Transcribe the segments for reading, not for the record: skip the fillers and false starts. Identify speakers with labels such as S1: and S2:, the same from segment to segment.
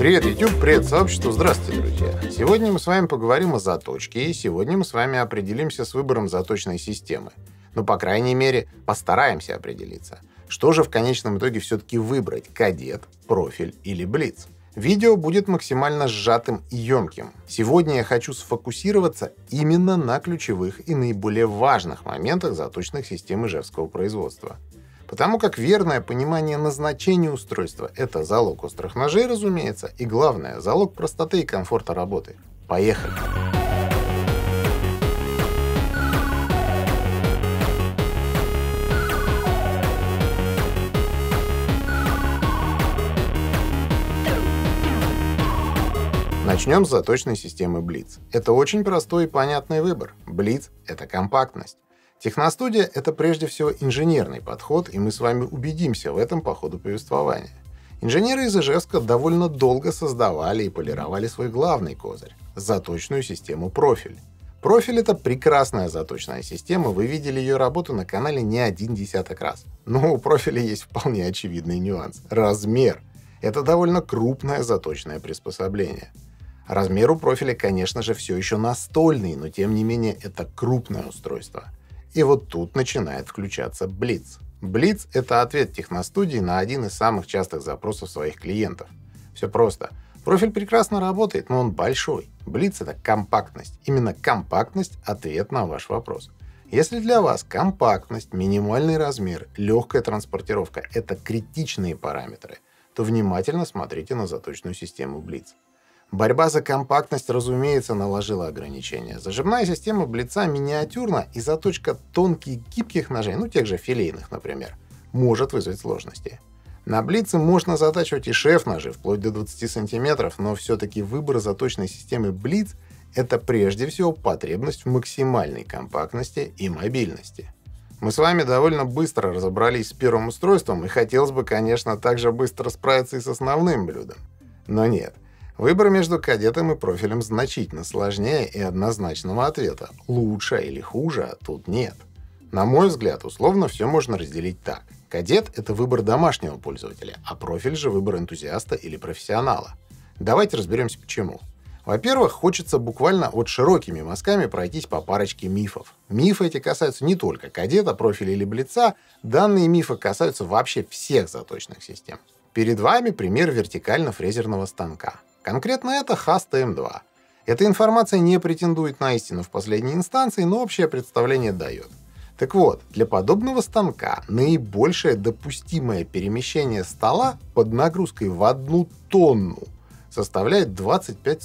S1: Привет, YouTube, привет, сообщество, здравствуйте, друзья. Сегодня мы с вами поговорим о заточке, и сегодня мы с вами определимся с выбором заточной системы. Ну, по крайней мере, постараемся определиться. Что же в конечном итоге все-таки выбрать – кадет, профиль или блиц? Видео будет максимально сжатым и емким. Сегодня я хочу сфокусироваться именно на ключевых и наиболее важных моментах заточных систем ижевского производства. Потому как верное понимание назначения устройства – это залог острых ножей, разумеется, и главное – залог простоты и комфорта работы. Поехали! Начнем с заточной системы Blitz. Это очень простой и понятный выбор. Blitz – это компактность. Техностудия — это прежде всего инженерный подход, и мы с вами убедимся в этом по ходу повествования. Инженеры из Ижевска довольно долго создавали и полировали свой главный козырь — заточную систему профиль. Профиль — это прекрасная заточная система, вы видели ее работу на канале не один десяток раз. Но у профиля есть вполне очевидный нюанс — размер. Это довольно крупное заточное приспособление. Размер у профиля, конечно же, все еще настольный, но тем не менее это крупное устройство. И вот тут начинает включаться Blitz. Blitz — это ответ техностудии на один из самых частых запросов своих клиентов. Все просто. Профиль прекрасно работает, но он большой. Blitz — это компактность. Именно компактность — ответ на ваш вопрос. Если для вас компактность, минимальный размер, легкая транспортировка — это критичные параметры, то внимательно смотрите на заточную систему Blitz. Борьба за компактность, разумеется, наложила ограничения. Зажимная система Блица миниатюрна, и заточка тонких гибких ножей, ну тех же филейных, например, может вызвать сложности. На Блице можно затачивать и шеф-ножи, вплоть до 20 см, но все-таки выбор заточной системы Blitz — это прежде всего потребность в максимальной компактности и мобильности. Мы с вами довольно быстро разобрались с первым устройством, и хотелось бы, конечно, также быстро справиться и с основным блюдом. Но нет. Выбор между кадетом и профилем значительно сложнее, и однозначного ответа – лучше или хуже тут нет. На мой взгляд, условно все можно разделить так. Кадет – это выбор домашнего пользователя, а профиль же выбор энтузиаста или профессионала. Давайте разберемся почему. Во-первых, хочется буквально вот широкими мазками пройтись по парочке мифов. Мифы эти касаются не только кадета, профиля или блица, данные мифы касаются вообще всех заточных систем. Перед вами пример вертикально-фрезерного станка. Конкретно это ХАС-ТМ2. Эта информация не претендует на истину в последней инстанции, но общее представление дает. Так вот, для подобного станка наибольшее допустимое перемещение стола под нагрузкой в 1 тонну составляет 25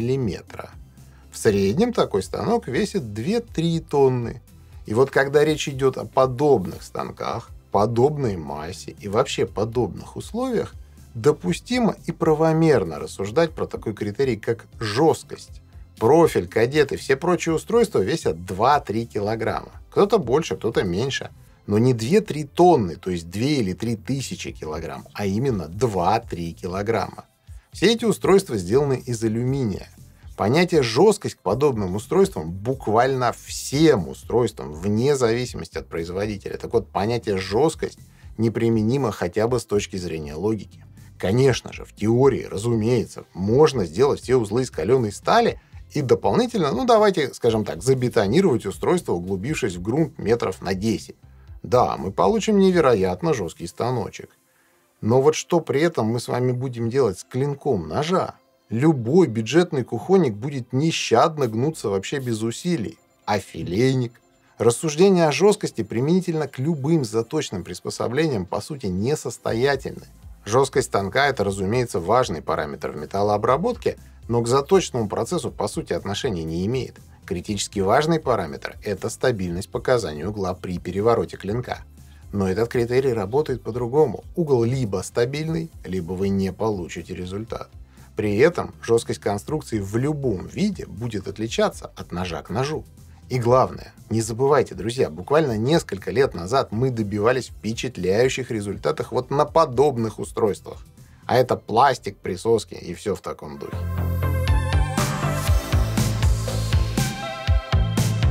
S1: мм. В среднем такой станок весит 2-3 тонны. И вот когда речь идет о подобных станках, подобной массе и вообще подобных условиях, допустимо и правомерно рассуждать про такой критерий, как жесткость. Профиль, кадет и все прочие устройства весят 2-3 килограмма. Кто-то больше, кто-то меньше. Но не 2-3 тонны, то есть 2 или 3 тысячи килограмм, а именно 2-3 килограмма. Все эти устройства сделаны из алюминия. Понятие жесткость к подобным устройствам буквально всем устройствам, вне зависимости от производителя. Так вот, понятие жесткость неприменимо хотя бы с точки зрения логики. Конечно же, в теории, разумеется, можно сделать все узлы из каленой стали и дополнительно, давайте, скажем так, забетонировать устройство, углубившись в грунт метров на 10. Да, мы получим невероятно жесткий станочек. Но вот что при этом мы с вами будем делать с клинком ножа? Любой бюджетный кухонник будет нещадно гнуться вообще без усилий. А филейник? Рассуждения о жесткости применительно к любым заточным приспособлениям по сути несостоятельны. Жесткость станка — это, разумеется, важный параметр в металлообработке, но к заточному процессу по сути отношения не имеет. Критически важный параметр — это стабильность показания угла при перевороте клинка. Но этот критерий работает по-другому. Угол либо стабильный, либо вы не получите результат. При этом жесткость конструкции в любом виде будет отличаться от ножа к ножу. И главное, не забывайте, друзья, буквально несколько лет назад мы добивались впечатляющих результатов вот на подобных устройствах. А это пластик, присоски и все в таком духе.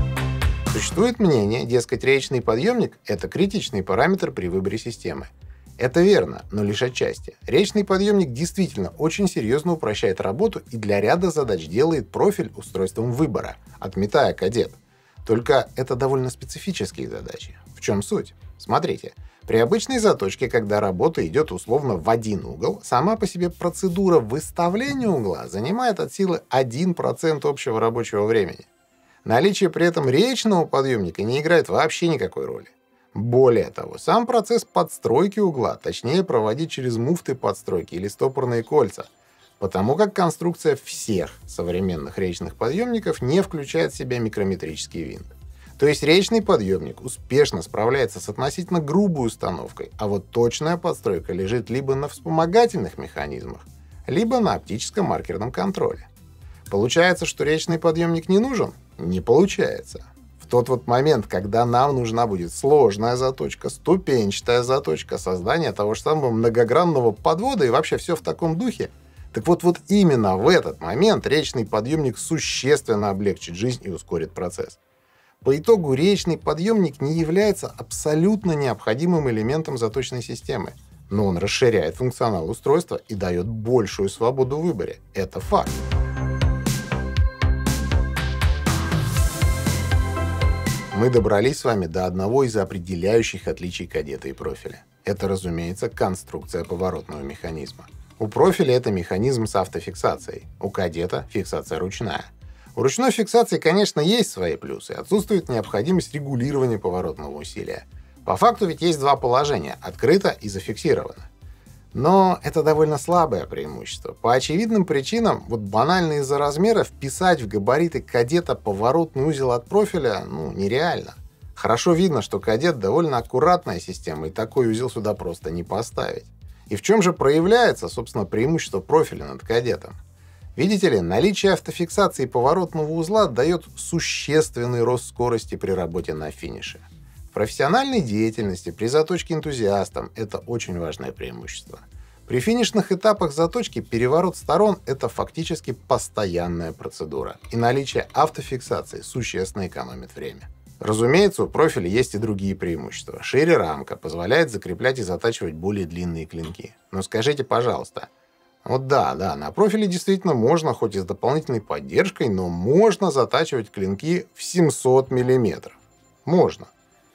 S1: Существует мнение, дескать, речный подъемник — это критичный параметр при выборе системы. Это верно, но лишь отчасти. Речный подъемник действительно очень серьезно упрощает работу и для ряда задач делает профиль устройством выбора, отметая кадет. Только это довольно специфические задачи. В чем суть? Смотрите. При обычной заточке, когда работа идет условно в один угол, сама по себе процедура выставления угла занимает от силы 1% общего рабочего времени. Наличие при этом речного подъемника не играет вообще никакой роли. Более того, сам процесс подстройки угла точнее проводить через муфты подстройки или стопорные кольца, потому как конструкция всех современных речных подъемников не включает в себя микрометрический винт. То есть речный подъемник успешно справляется с относительно грубой установкой, а вот точная подстройка лежит либо на вспомогательных механизмах, либо на оптическом маркерном контроле. Получается, что речный подъемник не нужен? Не получается. В тот вот момент, когда нам нужна будет сложная заточка, ступенчатая заточка, создание того же самого многогранного подвода и вообще все в таком духе, так вот именно в этот момент речный подъемник существенно облегчит жизнь и ускорит процесс. По итогу речный подъемник не является абсолютно необходимым элементом заточной системы, но он расширяет функционал устройства и дает большую свободу в выборе. Это факт. Мы добрались с вами до одного из определяющих отличий кадета и профиля. Это, разумеется, конструкция поворотного механизма. У профиля это механизм с автофиксацией, у кадета фиксация ручная. У ручной фиксации, конечно, есть свои плюсы. Отсутствует необходимость регулирования поворотного усилия. По факту ведь есть два положения – открыто и зафиксировано. Но это довольно слабое преимущество. По очевидным причинам, банально из-за размера, вписать в габариты кадета поворотный узел от профиля нереально. Хорошо видно, что кадет довольно аккуратная система, и такой узел сюда просто не поставить. И в чем же проявляется, собственно, преимущество профиля над кадетом? Видите ли, наличие автофиксации поворотного узла дает существенный рост скорости при работе на финише. В профессиональной деятельности, при заточке энтузиастам это очень важное преимущество. При финишных этапах заточки переворот сторон – это фактически постоянная процедура, и наличие автофиксации существенно экономит время. Разумеется, у профиля есть и другие преимущества. Шире рамка позволяет закреплять и затачивать более длинные клинки. Но скажите, пожалуйста, да, на профиле действительно можно, хоть и с дополнительной поддержкой, но можно затачивать клинки в 700 мм. Можно.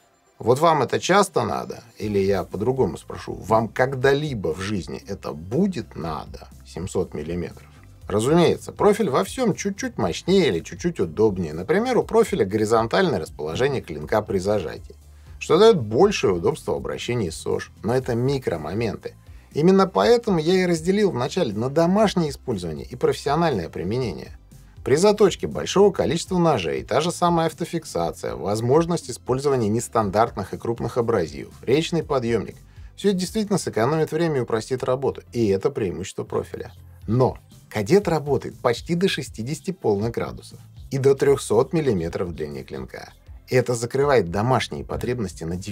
S1: Вам это часто надо? Или я по-другому спрошу, вам когда-либо в жизни это будет надо 700 мм? Разумеется, профиль во всем чуть-чуть мощнее или чуть-чуть удобнее. Например, у профиля горизонтальное расположение клинка при зажатии, что дает большее удобство в обращении с СОЖ. Но это микромоменты. Именно поэтому я и разделил вначале на домашнее использование и профессиональное применение. При заточке большого количества ножей, та же самая автофиксация, возможность использования нестандартных и крупных абразивов, речный подъемник – все это действительно сэкономит время и упростит работу, и это преимущество профиля. Но кадет работает почти до 60 полных градусов и до 300 мм в длине клинка. Это закрывает домашние потребности на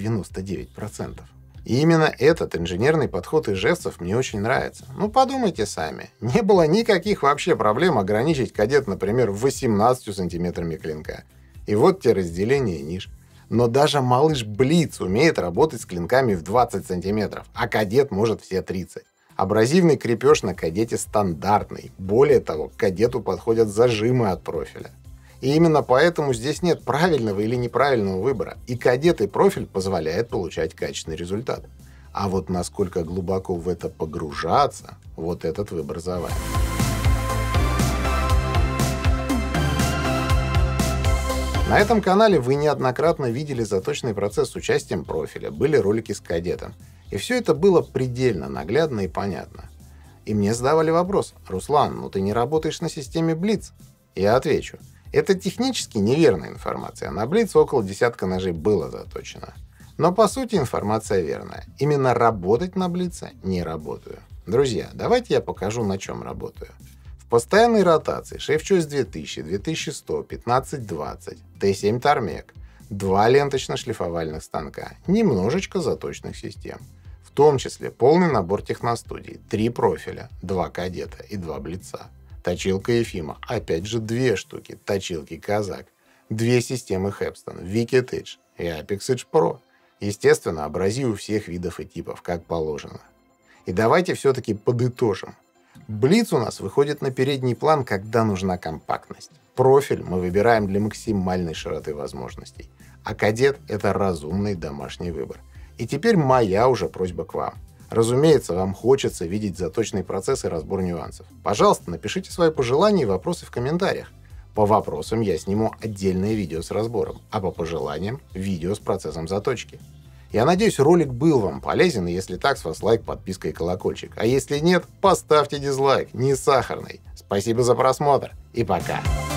S1: 99%. И именно этот инженерный подход ижевцев мне очень нравится. Подумайте сами. Не было никаких вообще проблем ограничить кадет, например, 18 сантиметрами клинка. И вот те разделения ниш. Но даже малыш Блиц умеет работать с клинками в 20 сантиметров, а кадет может все 30. Абразивный крепеж на кадете стандартный. Более того, к кадету подходят зажимы от профиля. И именно поэтому здесь нет правильного или неправильного выбора. И кадет, и профиль позволяет получать качественный результат. А насколько глубоко в это погружаться, этот выбор за вами. На этом канале вы неоднократно видели заточный процесс с участием профиля, были ролики с кадетом. И все это было предельно наглядно и понятно. И мне задавали вопрос: «Руслан, ты не работаешь на системе Блиц?» Я отвечу: это технически неверная информация. На Блиц около десятка ножей было заточено. Но по сути информация верная. Именно работать на Блице не работаю. Друзья, давайте я покажу, на чем работаю. В постоянной ротации Shapechoice 2000, 2100, 1520, T7 Tarmec, 2 ленточно-шлифовальных станка, немножечко заточных систем. В том числе полный набор техностудий, 3 профиля, 2 кадета и 2 Блица. Точилка Ефима, опять же 2 штуки, точилки Казак, 2 системы Hepston, Wicked Edge и Apex Edge Pro, Естественно, абразив у всех видов и типов, как положено. И давайте все-таки подытожим. Блиц у нас выходит на передний план, когда нужна компактность. Профиль мы выбираем для максимальной широты возможностей. А кадет — это разумный домашний выбор. И теперь моя уже просьба к вам. Разумеется, вам хочется видеть заточный процесс и разбор нюансов. Пожалуйста, напишите свои пожелания и вопросы в комментариях. По вопросам я сниму отдельное видео с разбором, а по пожеланиям — видео с процессом заточки. Я надеюсь, ролик был вам полезен, и если так, с вас лайк, подписка и колокольчик. А если нет, поставьте дизлайк, не сахарный. Спасибо за просмотр и пока.